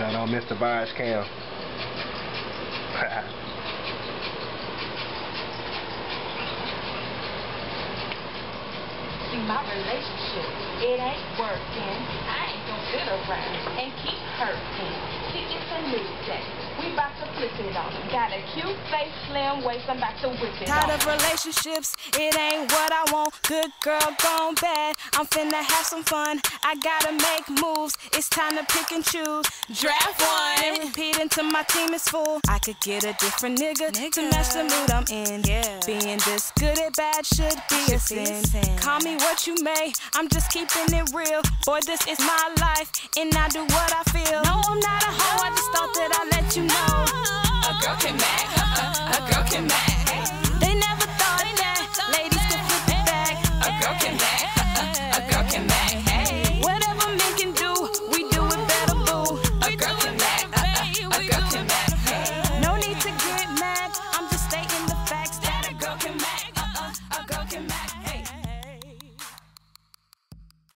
Not on Mr. Vibes Cam. See, my relationship, it ain't working. I ain't gonna sit around and keep hurting. See, it's a new day. We about to flip it on. Got a cute face, slim waist, I'm about to whip it on. Tired of relationships, it ain't what I want. Good girl gone bad, I'm finna have some fun. I gotta make moves, it's time to pick and choose. Draft one, and repeat until my team is full. I could get a different nigga to match the mood I'm in. Being this good at bad should be a sin. Call me what you may, I'm just keeping it real. Boy, this is my life, and I do what I feel. No, I'm not a hoe, I just thought that I'd let you know. A girl can match, a girl can match.